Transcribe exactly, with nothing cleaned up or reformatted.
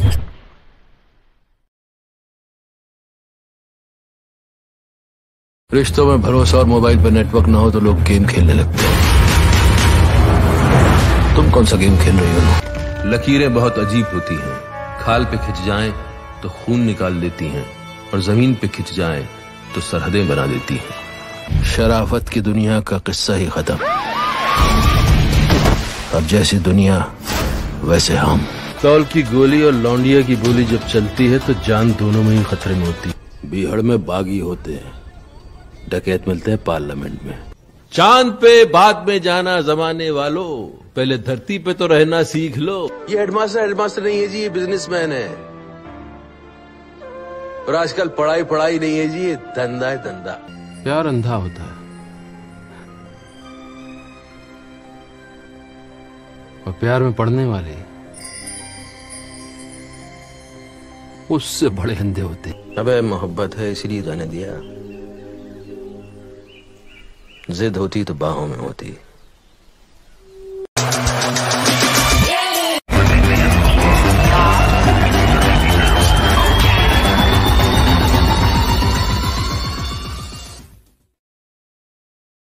रिश्तों में भरोसा और मोबाइल पर नेटवर्क ना हो तो लोग गेम खेलने लगते हैं। तुम कौन सा गेम खेल रही हो? लकीरें बहुत अजीब होती हैं, खाल पे खिंच जाएं तो खून निकाल देती हैं और जमीन पे खिंच जाएं तो सरहदें बना देती हैं। शराफत की दुनिया का किस्सा ही खत्म। अब जैसी दुनिया वैसे हम। तौल की गोली और लौंडिया की बोली जब चलती है तो जान दोनों में ही खतरे में होती है। बीहड़ में बागी होते हैं, डकैत मिलते हैं पार्लियामेंट में। चांद पे बाद में जाना जमाने वालों, पहले धरती पे तो रहना सीख लो। ये हेडमास्टर हेडमास्टर नहीं है जी, ये बिजनेसमैन है। और आजकल पढ़ाई पढ़ाई नहीं है जी, ये धंधा है धंधा। प्यार अंधा होता है और प्यार में पढ़ने वाले उससे बड़े अंधे होते। अबे मोहब्बत है इसलिए जाने दिया, जिद होती तो बाहों में होती।